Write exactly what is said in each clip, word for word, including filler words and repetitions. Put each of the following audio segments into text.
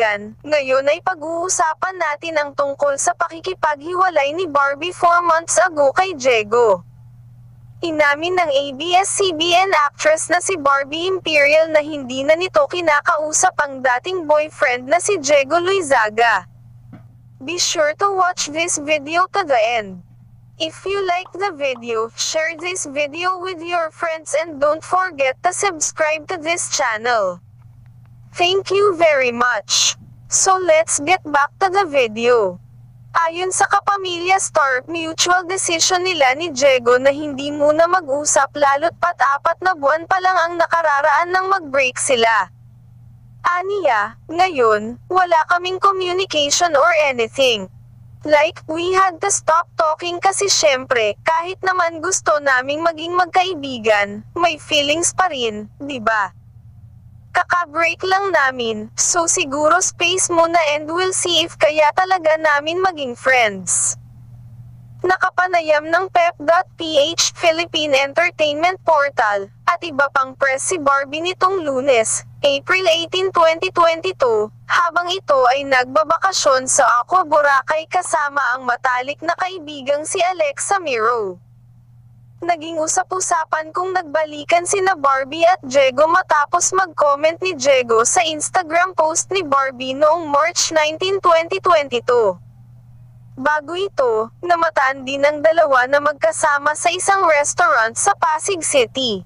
kaibigan, ngayon ay pag-uusapan natin ang tungkol sa pakikipaghiwalay ni Barbie four months ago kay Diego. Inamin ng A B S C B N actress na si Barbie Imperial na hindi na nito kinakausap ang dating boyfriend na si Diego Loizaga. Be sure to watch this video to the end. If you like the video, share this video with your friends and don't forget to subscribe to this channel. Thank you very much. So let's get back to the video. Ayon sa Kapamilya Star, mutual decision nila ni Diego na hindi muna mag-usap lalo't pat apat na buwan pa lang ang nakararaan nang mag-break sila. Aniya, ngayon, wala kaming communication or anything. Like, we had to stop talking kasi syempre, kahit naman gusto naming maging magkaibigan, may feelings pa rin, di ba? Kaka-break lang namin, so siguro space muna and we'll see if kaya talaga namin maging friends. Nakapanayam ng Pep dot P H Philippine Entertainment Portal, at iba pang press si Barbie nitong Lunes, April eighteen, twenty twenty-two, habang ito ay nagbabakasyon sa Aqua Boracay kasama ang matalik na kaibigang si Alexa Miro. Naging usap-usapan kung nagbalikan sina Barbie at Diego matapos mag-comment ni Diego sa Instagram post ni Barbie noong March nineteenth, twenty twenty-two. Bago ito, namataan din ang dalawa na magkasama sa isang restaurant sa Pasig City.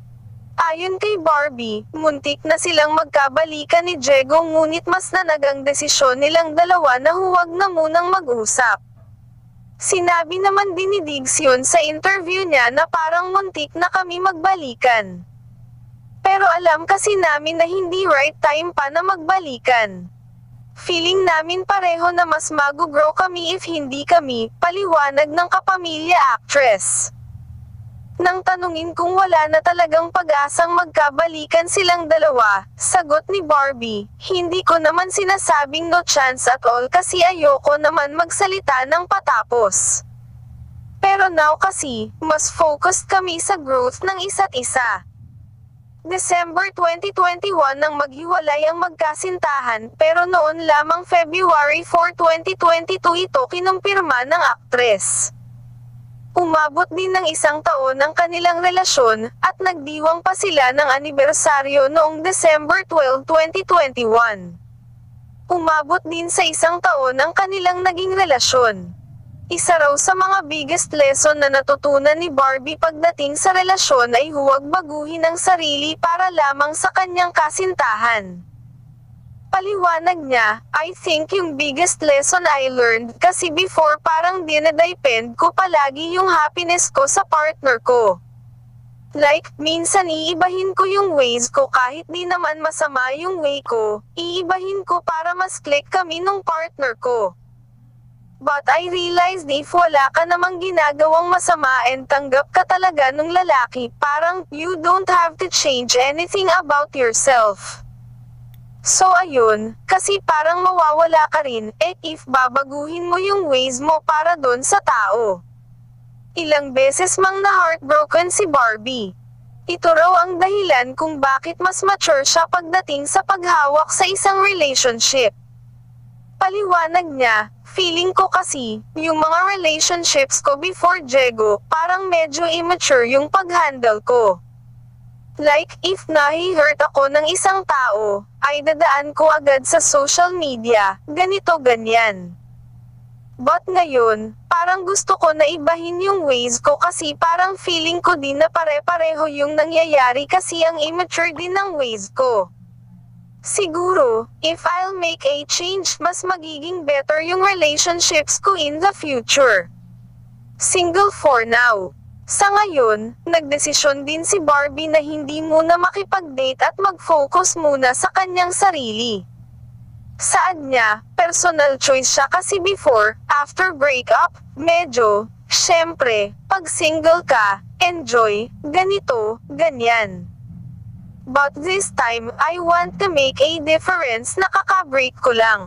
Ayon kay Barbie, muntik na silang magkabalikan ni Diego ngunit mas nanag ang desisyon nilang dalawa na huwag na munang mag-usap. Sinabi naman din ni Diggs yun sa interview niya na parang muntik na kami magbalikan. Pero alam kasi namin na hindi right time pa na magbalikan. Feeling namin pareho na mas mag-grow kami if hindi kami, paliwanag ng Kapamilya actress. Nang tanungin kung wala na talagang pag-asang magkabalikan silang dalawa, sagot ni Barbie, hindi ko naman sinasabing no chance at all kasi ayoko naman magsalita ng patapos. Pero now kasi, mas focused kami sa growth ng isa't isa. December twenty twenty-one nang maghiwalay ang magkasintahan pero noon lamang February fourth, twenty twenty-two ito kinumpirma ng aktres. Umabot din ng isang taon ang kanilang relasyon, at nagdiwang pa sila ng anibersaryo noong December twelfth, twenty twenty-one. Umabot din sa isang taon ang kanilang naging relasyon. Isa raw sa mga biggest lesson na natutunan ni Barbie pagdating sa relasyon ay huwag baguhin ang sarili para lamang sa kanyang kasintahan. Paliwanag niya, I think yung biggest lesson I learned kasi before parang dinedepend ko palagi yung happiness ko sa partner ko. Like, minsan iibahin ko yung ways ko kahit di naman masama yung way ko, iibahin ko para mas click kami nung partner ko. But I realized if wala ka namang ginagawang masama and tanggap ka talaga nung lalaki, parang, you don't have to change anything about yourself. So ayun, kasi parang mawawala ka rin, eh if babaguhin mo yung ways mo para doon sa tao. Ilang beses mang na-heartbroken si Barbie. Ito raw ang dahilan kung bakit mas mature siya pagdating sa paghawak sa isang relationship. Paliwanag niya, feeling ko kasi, yung mga relationships ko before Diego, parang medyo immature yung pag-handle ko. Like, if nahi-hurt ako ng isang tao, ay dadaan ko agad sa social media, ganito ganyan. But ngayon, parang gusto ko na ibahin yung ways ko kasi parang feeling ko din na pare-pareho yung nangyayari kasi ang immature din ng ways ko. Siguro, if I'll make a change, mas magiging better yung relationships ko in the future. Single for now. Sa ngayon, nagdesisyon din si Barbie na hindi muna makipag-date at mag-focus muna sa kanyang sarili. Saad niya, personal choice siya kasi before, after breakup, medyo, syempre, pag single ka, enjoy, ganito, ganyan. But this time, I want to make a difference na kaka-break ko lang.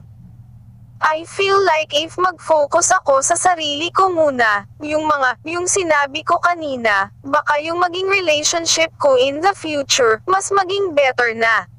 I feel like if mag-focus ako sa sarili ko muna, yung mga, yung sinabi ko kanina, baka yung maging relationship ko in the future, mas maging better na.